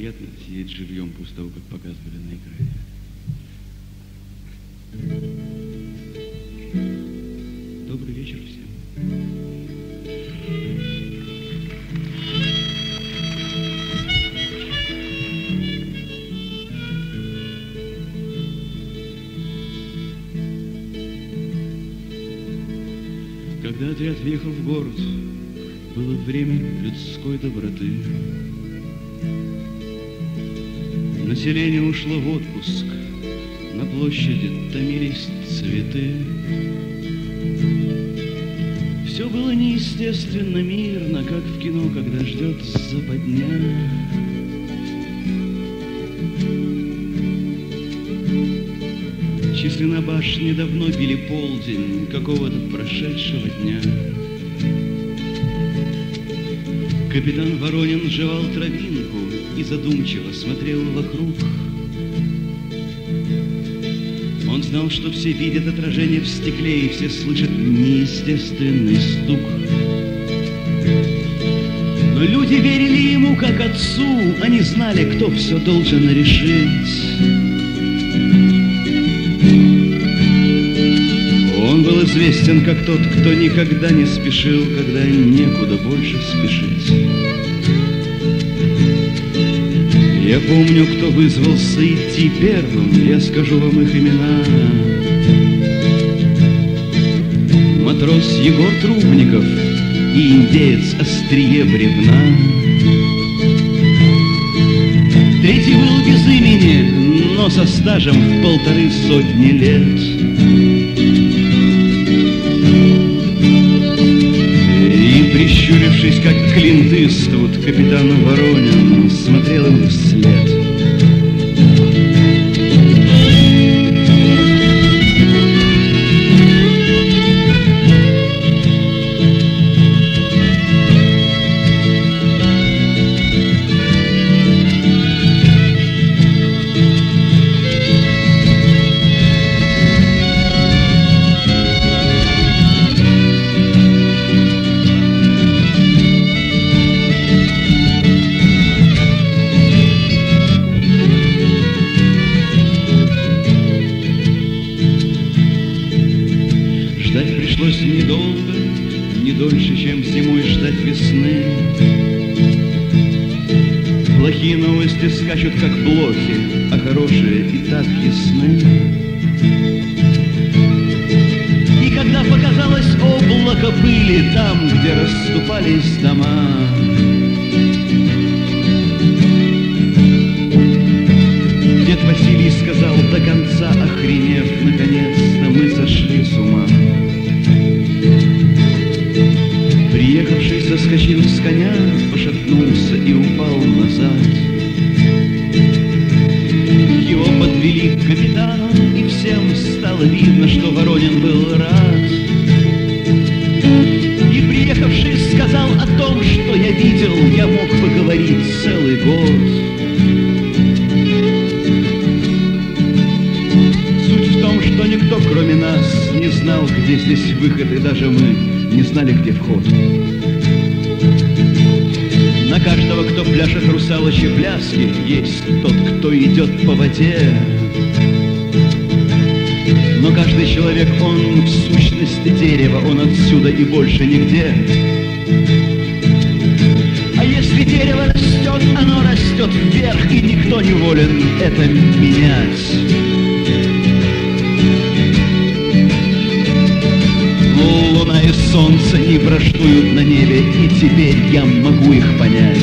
приятно сидеть живьем после того, как показывали на экране. Добрый вечер всем. Когда отряд въехал в город, было время людской доброты. Население ушло в отпуск, на площади томились цветы. Все было неестественно мирно, как в кино, когда ждет западня. Часы на башне давно били полдень какого-то прошедшего дня. Капитан Воронин жевал травинку и задумчиво смотрел вокруг. Он знал, что все видят отражение в стекле, и все слышат неестественный стук. Но люди верили ему как отцу, они знали, кто все должен решить. Он был известен как тот, кто никогда не спешил, когда некуда больше спешить. Я помню, кто вызвался идти первым, я скажу вам их имена. Матрос Егор Трубников и индеец Острие Бревна. Третий был без имени, но со стажем в 150 лет. И, прищурившись, как Клинт Иствуд, капитан Воронин смотрел им вслед. Недолго, не дольше, чем зимой ждать весны. Плохие новости скачут, как блохи, а хорошие и так ясны. И когда показалось облако пыли там, где расступались дома, дед Василий сказал до конца, охренев, наконец-то мы сошли с ума. Приехавший соскочил с коня, пошатнулся и упал назад. Его подвели к капитану, и всем стало видно, что Воронин был рад. И приехавший сказал о том, что я видел, я мог бы говорить целый год. Суть в том, что никто, кроме нас, не знал, где здесь выход, и даже мы не знали, где вход. На каждого, кто пляшет русалочьи пляски, есть тот, кто идет по воде. Но каждый человек, он в сущности дерево, он отсюда и больше нигде. А если дерево растет, оно растет вверх, и никто не волен это менять. Луна и солнце не враждуют на небе, и теперь я могу их понять.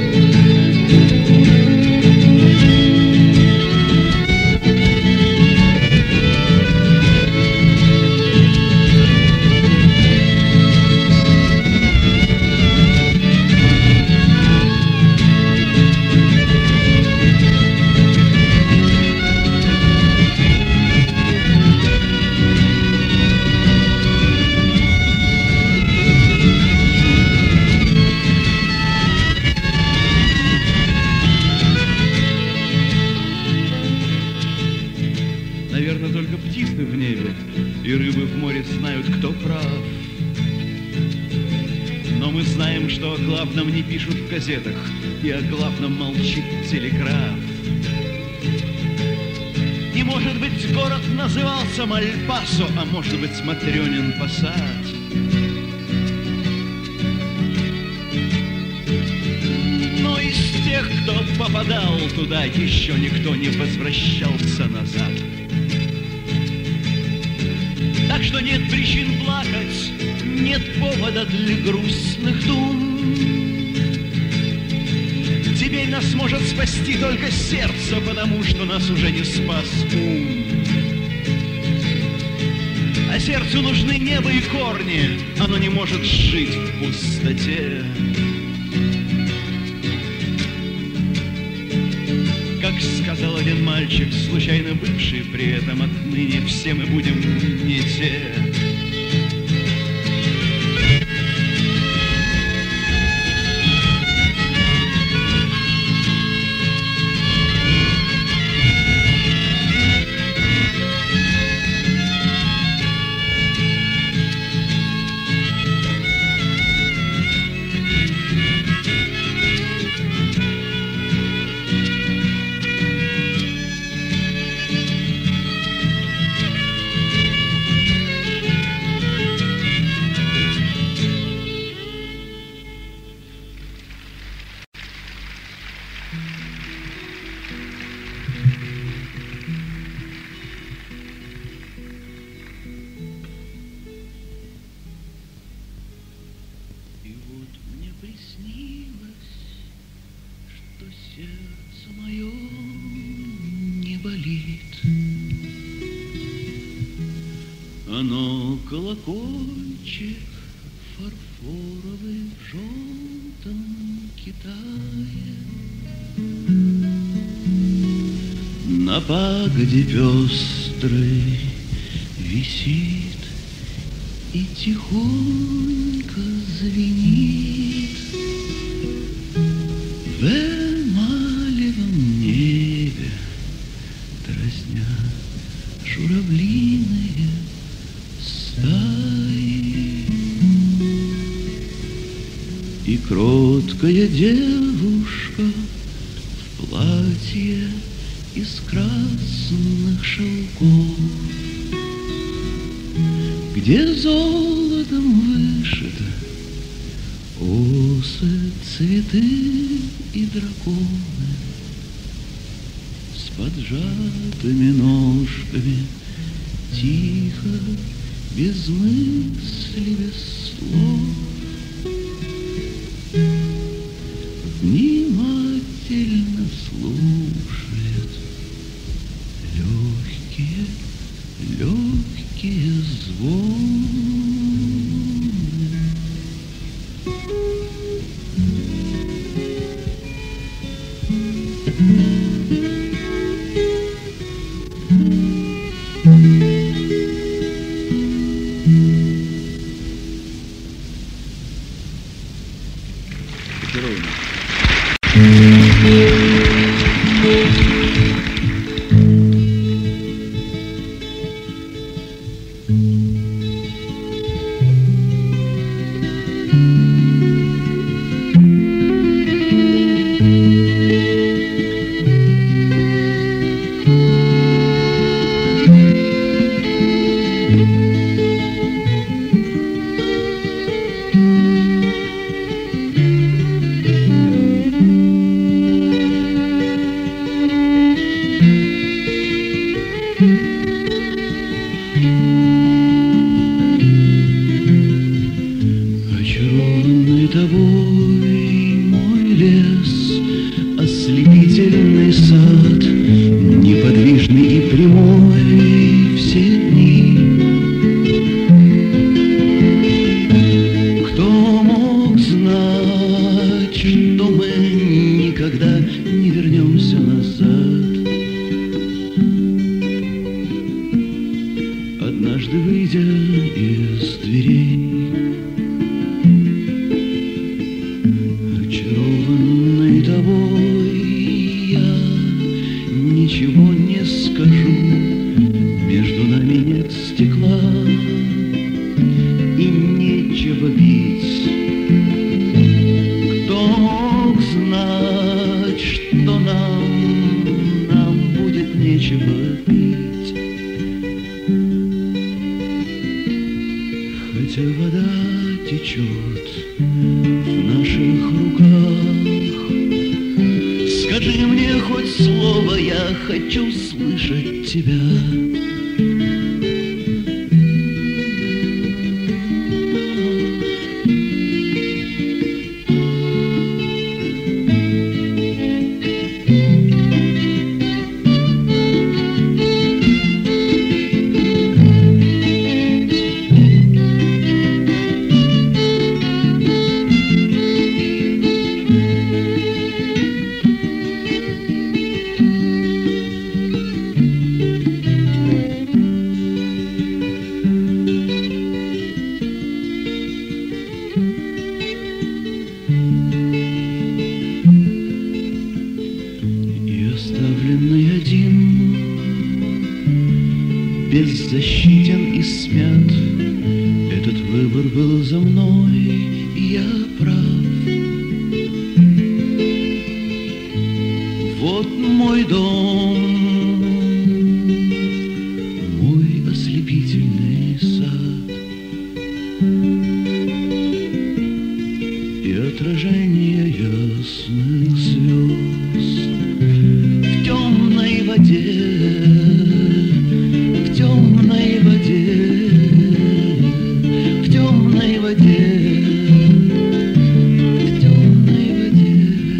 Наверное, только птицы в небе и рыбы в море знают, кто прав. Но мы знаем, что о главном не пишут в газетах, и о главном молчит телеграф. И, может быть, город назывался Мальпасо, а может быть, Матрёнин Посад. Но из тех, кто попадал туда, еще никто не возвращался назад. Так что нет причин плакать, нет повода для грустных дум. Теперь нас может спасти только сердце, потому что нас уже не спас ум. А сердцу нужны небо и корни, оно не может жить в пустоте. Как сказал один мальчик, случайно бывший при этом, отныне все мы будем не те. Приснилось, что сердце мое не болит. Оно колокольчик фарфоровый в желтом Китае. На пагоде пестрой висит и тихонько звенит. В эмалевом небе дразня журавлиные стаи. И кроткая девушка в платье из красных шелков, где золотом вышито осы, цветы и драконы, с поджатыми ножками, тихо, без мысли, без слов, внимательно слушает легкие, легкие звоны. стекла, и нечего бить Хотя вода течет в наших руках, скажи мне хоть слово, я хочу слышать тебя. Оставленный один, беззащитен и смят, этот выбор был за мной, и я прав. Вот мой дом, мой ослепительный сад, и отражение ясных звезд. В темной воде, в темной воде, в темной воде, в темной воде.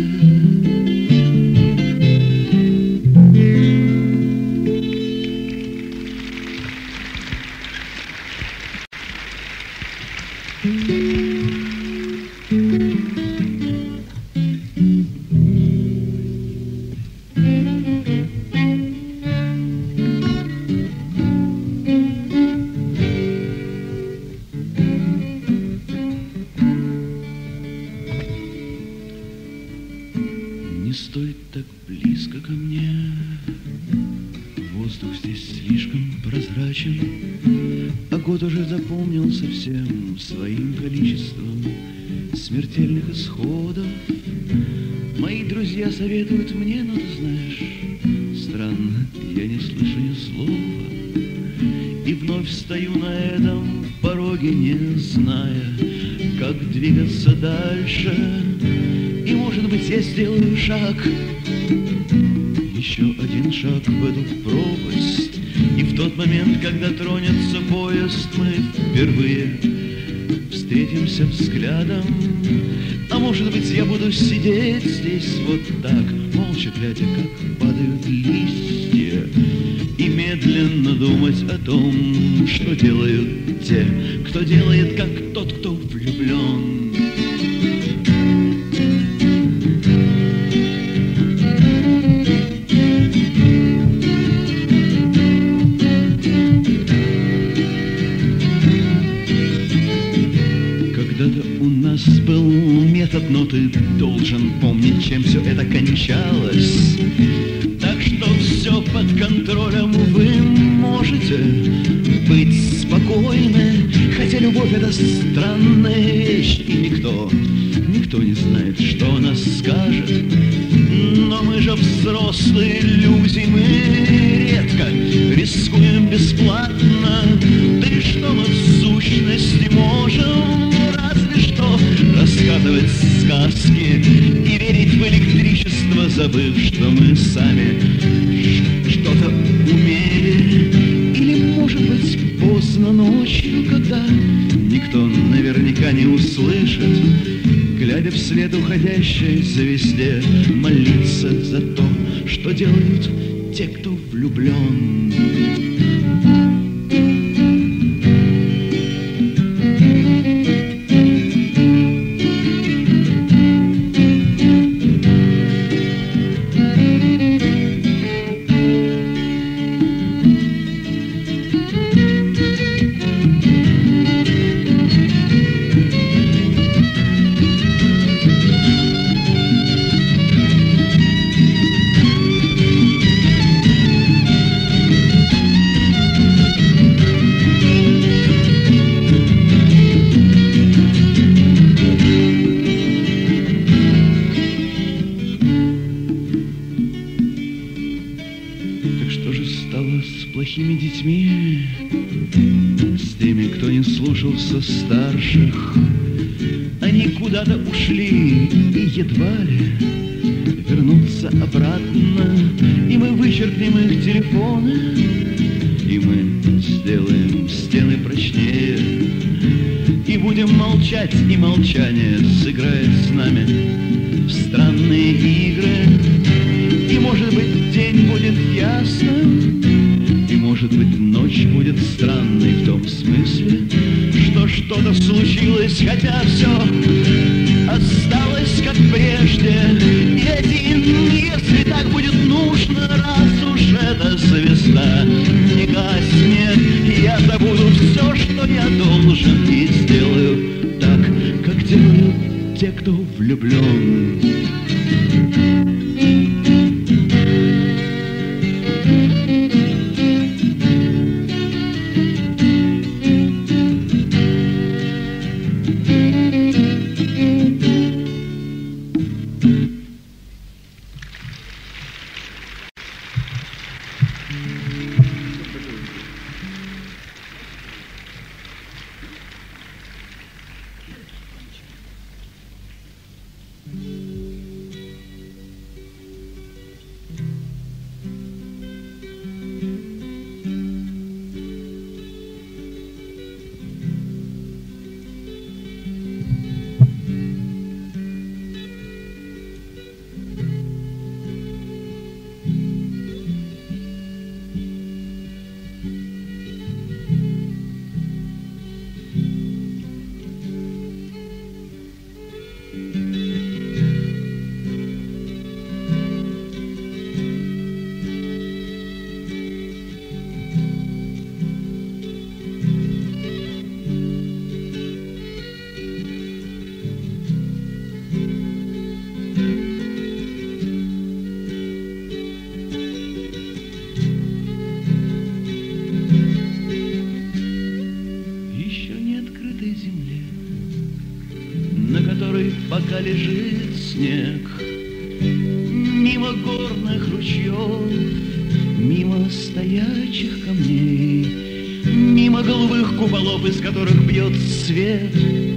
Не стой так близко ко мне, воздух здесь слишком прозрачен, а год уже запомнился всем своим количеством смертельных исходов. Мои друзья советуют мне, но ты знаешь, странно, я не слышу ни слова, и вновь стою на этом пороге, не зная, как двигаться дальше. И, может быть, я сделаю шаг, еще один шаг в эту пропасть. И в тот момент, когда тронется поезд, мы впервые встретимся взглядом. А может быть, я буду сидеть здесь вот так, молча глядя, как падают листья, и медленно думать о том, что делают те, кто делает, как тот, кто влюблен. Когда-то у нас был метод, но ты должен помнить, чем все это кончалось. Так что все под контролем, вы можете быть спокойны, хотя любовь — это странная вещь, и никто не знает, что она скажет. Но мы же взрослые люди, мы редко рискуем бесплатно. Да и что мы в сущности можем? Разве что рассказывать сказки и верить в электричество, забыв, что мы сами что-то умели. Или, может быть, поздно ночью, когда никто наверняка не услышит, глядя вслед уходящей звезде, молиться за то, что делают те, кто влюблен. послушался старших. Они куда-то ушли и едва ли вернутся обратно. И мы вычеркнем их телефоны, и мы сделаем стены прочнее. И будем молчать, и молчание сыграет с нами в странные игры. И может быть день будет ясным, и может быть ночь будет странной в том смысле, что что-то случилось, хотя все осталось как прежде. И один, если так будет нужно, раз уж эта звезда не гаснет, я забуду все, что я должен, и сделаю так, как делают те, кто влюблен. Пока лежит снег, мимо горных ручьев, мимо стоячих камней, мимо голубых куполов, из которых бьет свет,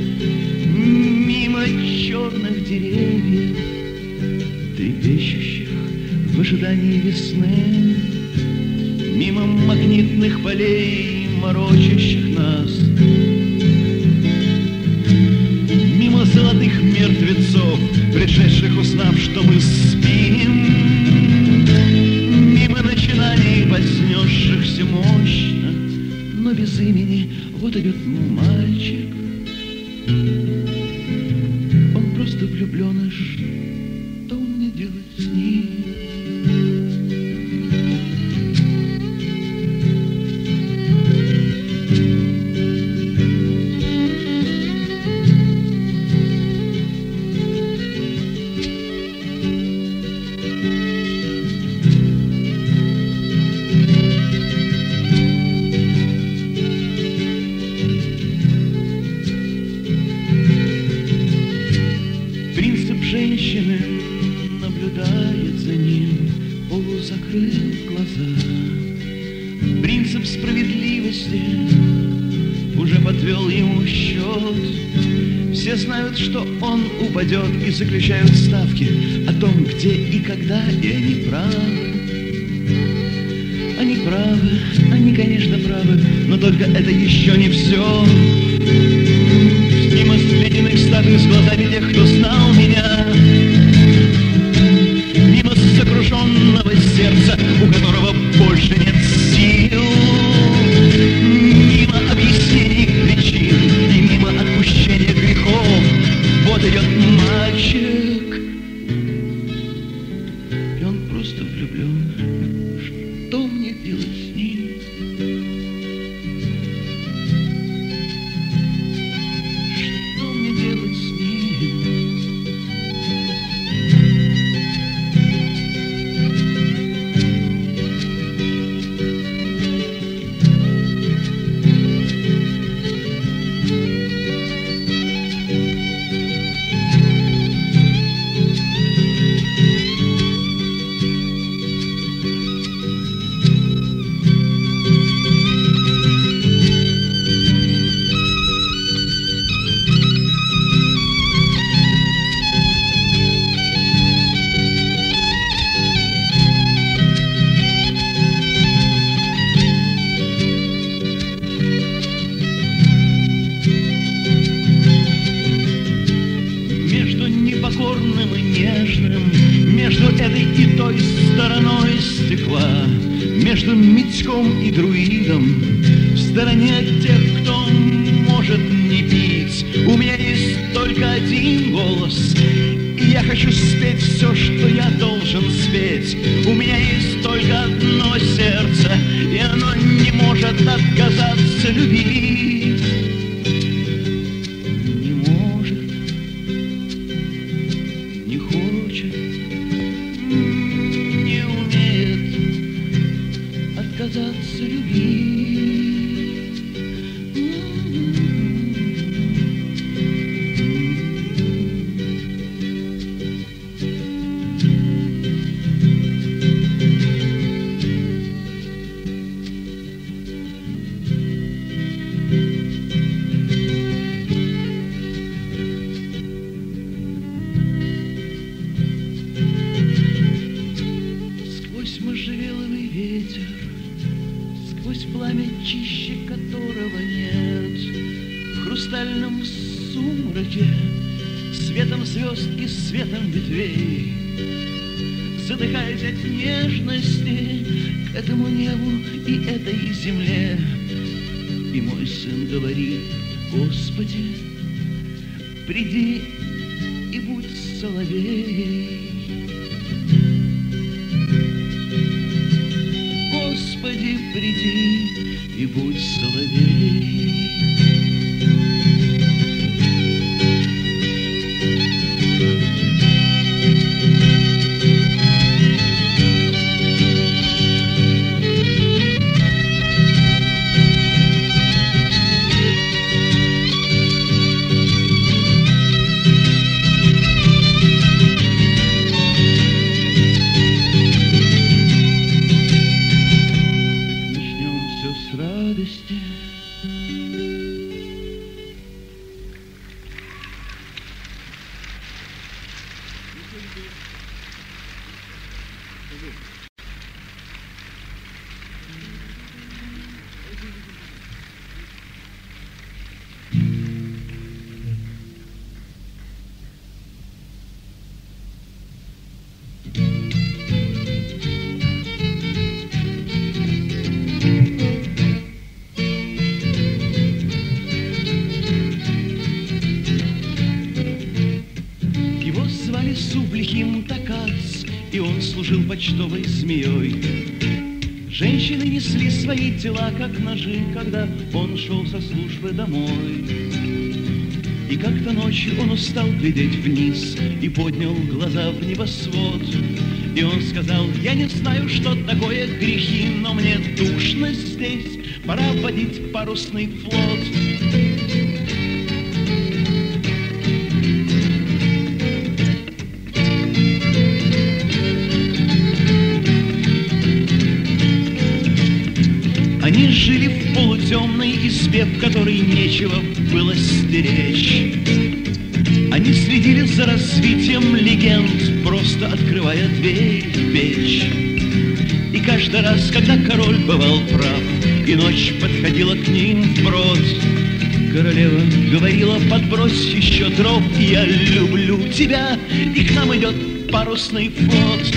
мимо черных деревьев, трепещущих в ожидании весны, мимо магнитных полей, морочащих нас, золотых мертвецов, пришедших узнав, что мы спим, мимо начинаний, вознесшихся мощно, но без имени. Вот идет мальчик, он просто влюблен, и что мне делать с ним? Женщины наблюдает за ним, полузакрыв глаза. Принцип справедливости уже подвел ему счет. Все знают, что он упадет, и заключают ставки о том, где и когда, и они правы. Они правы, они, конечно, правы, но только это еще не все. Мимо ледяных статуй с глазами тех, кто знал меня, мимо сокрушенного сердца, у которого больше нет сил, мимо объяснений причин и мимо отпущения грехов. Вот идет мальчик, и он просто влюблен. Что мне делать с ним? Что мне делать с ним? и той стороной стекла, между Митьком и друидом, в стороне тех, кто может не пить. У меня есть только один голос, и я хочу спеть все, что я должен спеть. У меня есть только одно сердце, и оно не может отказаться любить. Не может, не хочет, не умеет отказаться любить. Можжевеловый ветер, сквозь пламя, чище которого нет, в хрустальном сумраке, светом звезд и светом ветвей, задыхаясь от нежности к этому небу и этой земле. И мой сын говорит: Господи, приди и будь соловей. Господи, приди и будь соловей. С радости. Сублихим Такац, и он служил почтовой змеей. Женщины несли свои тела, как ножи, когда он шел со службы домой. И как-то ночью он устал глядеть вниз и поднял глаза в небосвод. И он сказал: я не знаю, что такое грехи, но мне душно здесь, пора водить парусный флот. Они жили в полутемной избе, в которой нечего было стеречь. Они следили за развитием легенд, просто открывая дверь в печь. И каждый раз, когда король бывал прав, и ночь подходила к ним вброд, королева говорила: подбрось еще дров, и я люблю тебя, и к нам идет парусный флот.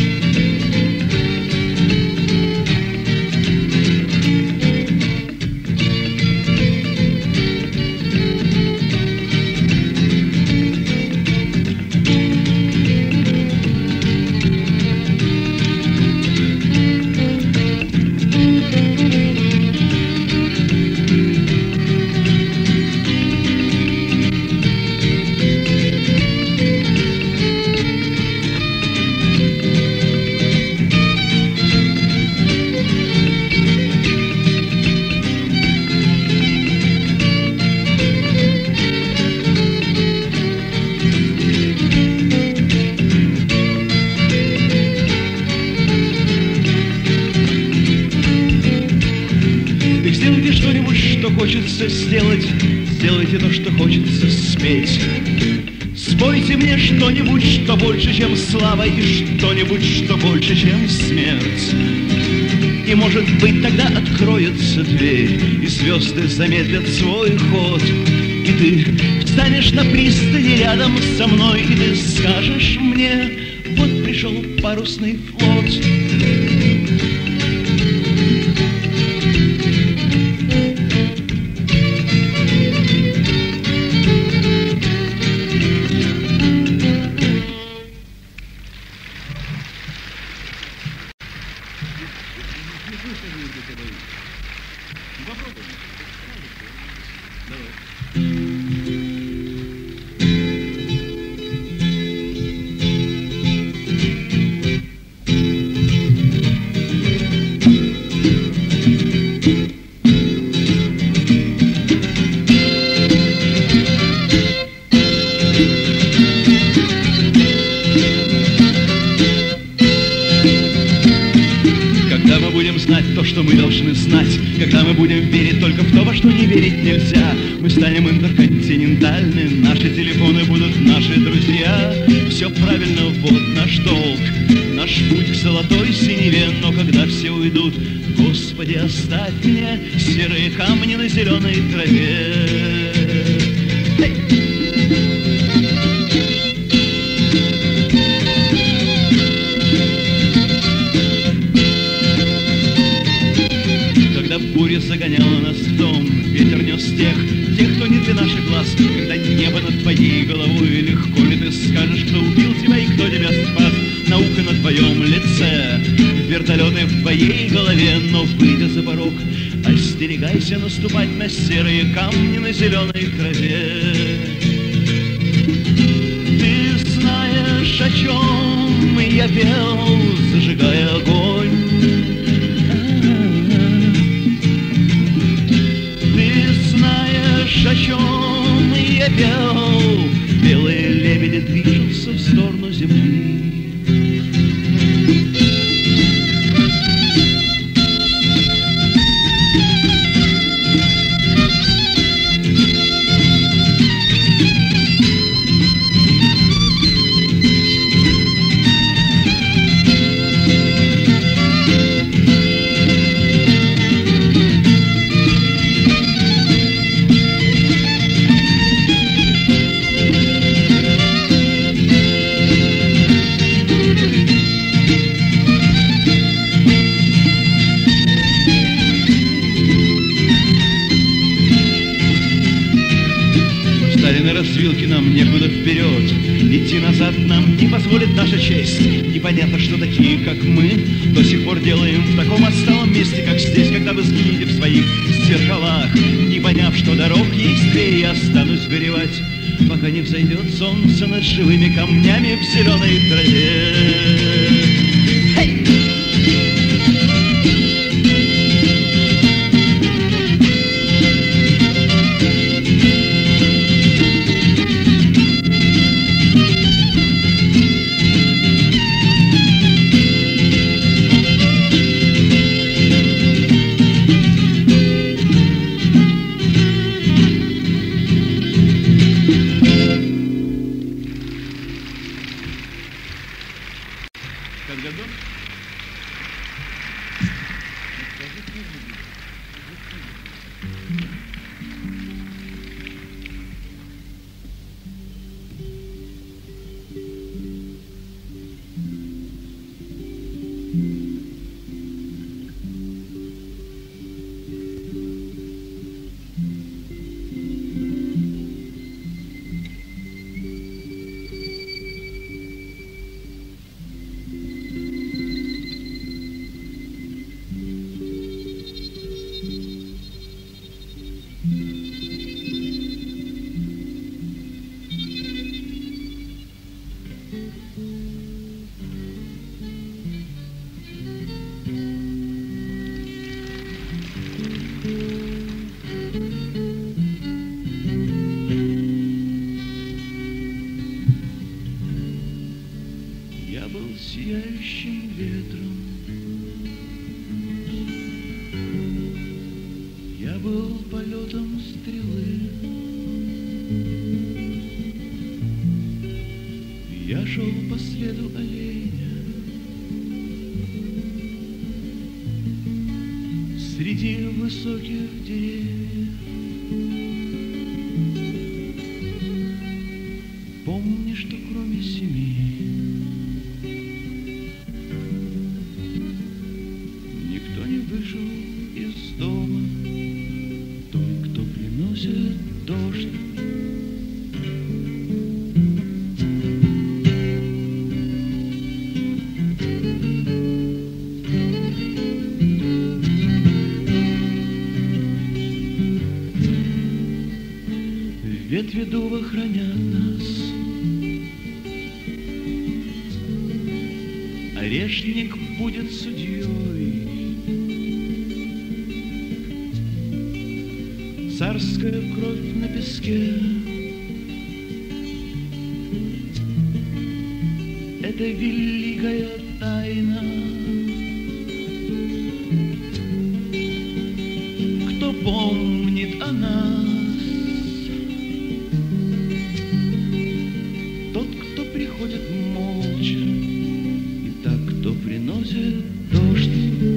Сделайте что-нибудь, что хочется сделать, сделайте то, что хочется спеть. Спойте мне что-нибудь, что больше, чем слава, и что-нибудь, что больше, чем смерть. И, может быть, тогда откроется дверь, и звезды замедлят свой ход. И ты встанешь на пристани рядом со мной, и ты скажешь мне: Вот пришел парусный флот. То, что мы должны знать, когда мы будем верить только в то, во что не верить нельзя, мы станем интерконтинентальны, наши телефоны будут наши друзья. Все правильно, вот наш долг, наш путь к золотой синеве. Но когда все уйдут, Господи, оставь мне серые камни на зеленой траве. Буря загоняла нас в дом, ветер нес тех, кто не для наших глаз. Когда небо над твоей головой, легко ли ты скажешь, кто убил тебя и кто тебя спас? Наука на твоем лице, вертолеты в твоей голове. Но выйдя за порог, остерегайся наступать на серые камни на зеленой траве. Ты знаешь, о чем я пел, зажигая огонь? О чем я пел? Белые лебеди движутся в сторону земли. Развилки нам некуда вперед, идти назад нам не позволит наша честь. Непонятно, что такие, как мы, до сих пор делаем в таком отсталом месте, как здесь, когда вы сгинете в своих зеркалах. Не поняв, что дорог есть две, я останусь горевать, пока не взойдет солнце над живыми камнями в зеленой траве. Сияющим ветром я был полетом стрелы. Я шел по следу оленя среди высоких деревьев. Помни, что кроме семьи дождь. Ветви дуба хранят нас, орешник будет судьей. Царская кровь на песке — это великая тайна. Кто помнит о нас, тот, кто приходит молча, и так, кто приносит дождь.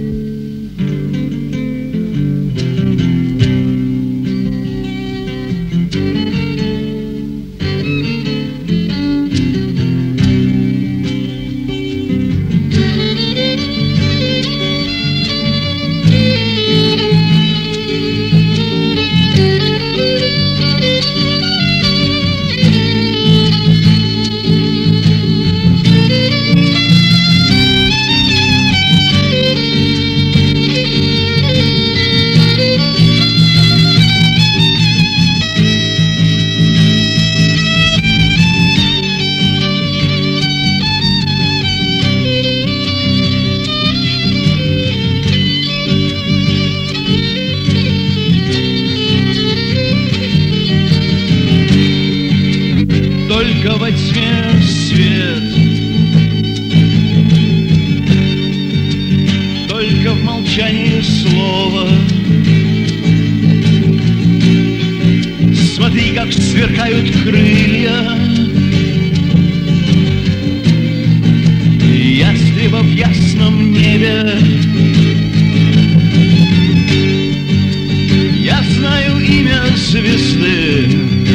Только во тьме свет, только в молчании слово. Смотри, как сверкают крылья ястреба в ясном небе. Я знаю имя звезды,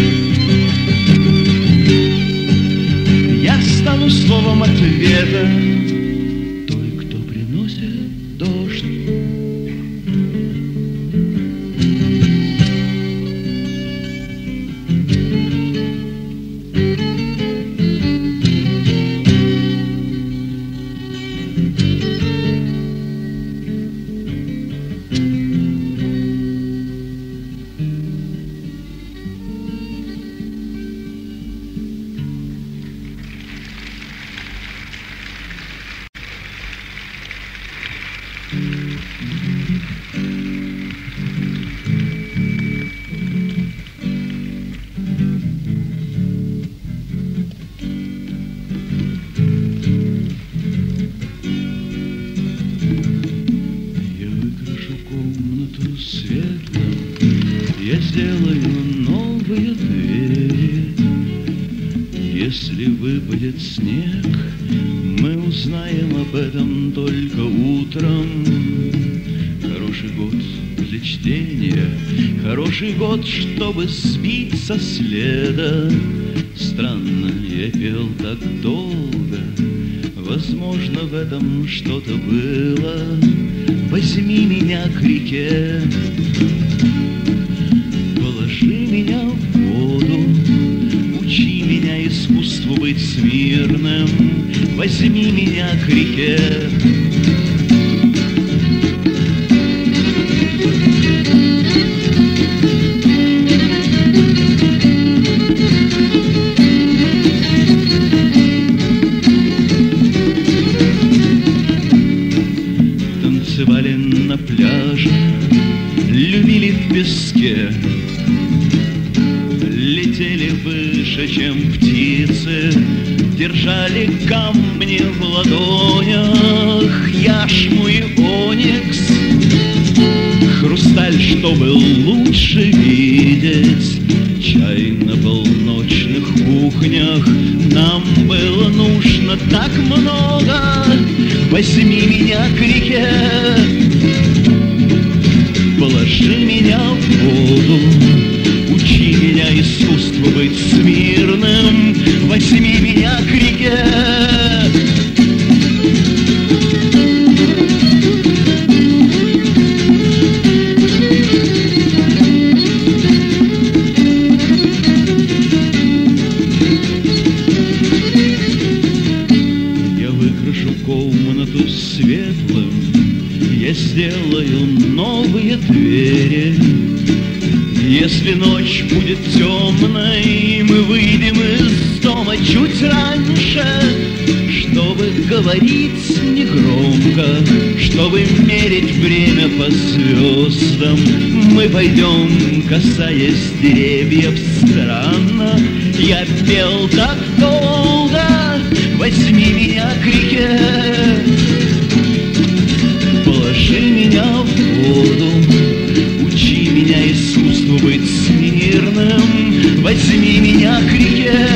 стану словом ответа той, кто приносит дождь. Я сделаю новые двери. Если выпадет снег, мы узнаем об этом только утром. Хороший год для чтения, хороший год, чтобы сбить со следа. Странно, я пел так долго, возможно, в этом что-то было. Возьми меня к реке, положи меня в воду, учи меня искусству быть смирным. Возьми меня к реке. Танцевали на пляже, любили в песке, летели выше, чем птицы, держали камни в ладонях, яшму и оникс, хрусталь, чтобы лучше видеть. Чай на полночных кухнях, нам было нужно так много. Возьми меня к реке, положи меня в воду, учи меня искусству быть смирным. Возьми меня к реке. сделаю новые двери. Если ночь будет темной, мы выйдем из дома чуть раньше, чтобы говорить негромко, чтобы мерить время по звездам. Мы пойдем, касаясь деревьев, странно. Я пел так долго, возьми меня к реке, положи меня в воду, учи меня искусству быть смирным, возьми меня к реке.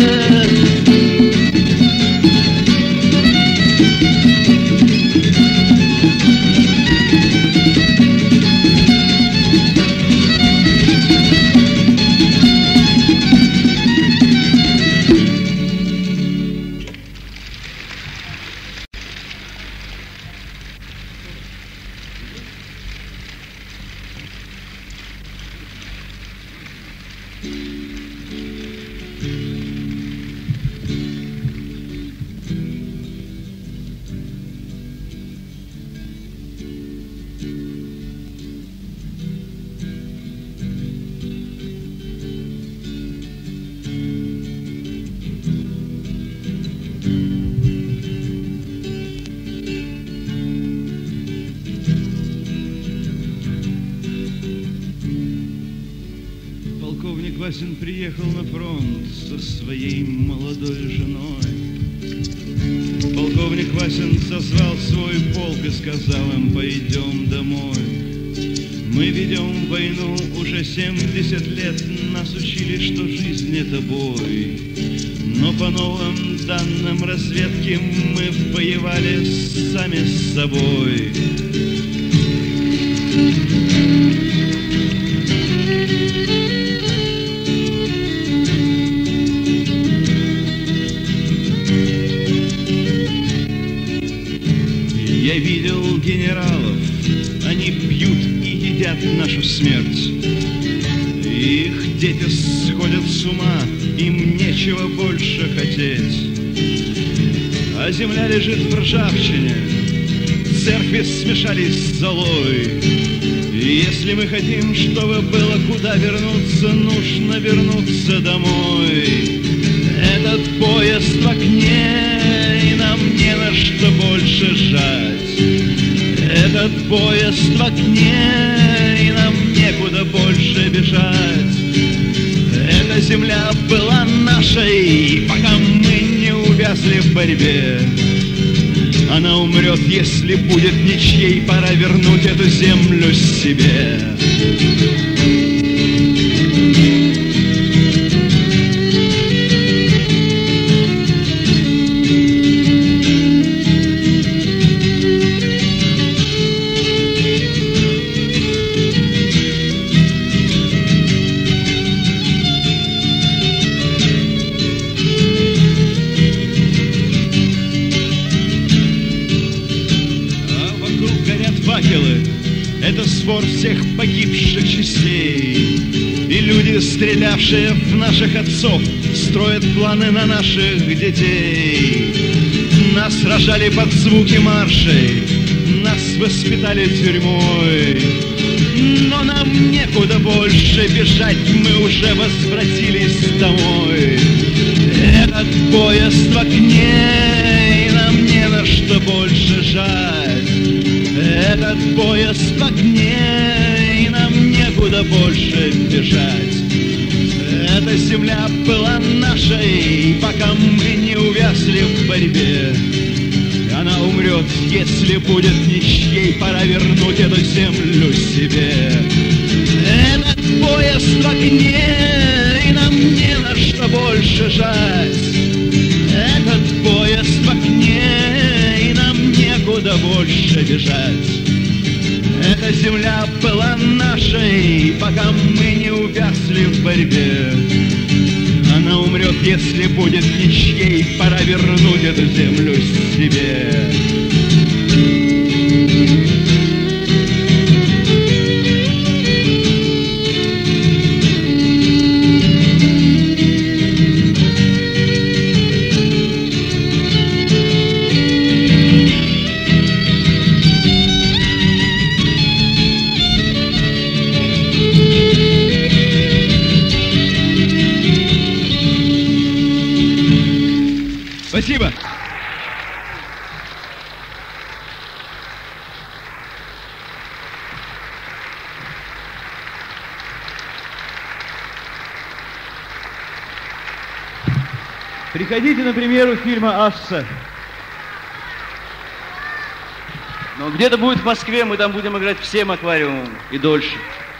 Полковник Васин приехал на фронт со своей молодой женой. Полковник Васин созвал свой полк и сказал им: пойдем домой. Мы ведем войну уже 70 лет, нас учили, что жизнь — это бой. Но по новым данным разведки мы воевали сами с собой. Я видел генералов, они пьют и едят нашу смерть. Их дети сходят с ума, им нечего больше хотеть. А земля лежит в ржавчине, церкви смешались с золой. И если мы хотим, чтобы было куда вернуться, нужно вернуться домой. Этот поезд в окне, и нам не на что больше жать. Этот поезд в окне, и нам некуда больше бежать. Эта земля была нашей, пока мы не увязли в борьбе. Она умрет, если будет ничьей, пора вернуть эту землю себе. Это сбор всех погибших частей. И люди, стрелявшие в наших отцов, строят планы на наших детей. Нас сражали под звуки маршей, нас воспитали тюрьмой. Но нам некуда больше бежать, мы уже возвратились домой. Этот поезд в окне, и нам не на что больше жать. Этот поезд в окне, и нам некуда больше бежать. Эта земля была нашей, пока мы не увязли в борьбе. Она умрет, если будет ничьей, пора вернуть эту землю себе. Этот поезд в окне, и нам не на что больше жать. Этот поезд в окне, и нам некуда больше бежать. Эта земля была нашей, пока мы не увязли в борьбе. Она умрет, если будет ничьей, пора вернуть эту землю себе. Спасибо. Приходите на премьеру фильма «Асса». Но где-то будет в Москве, мы там будем играть всем аквариумом и дольше.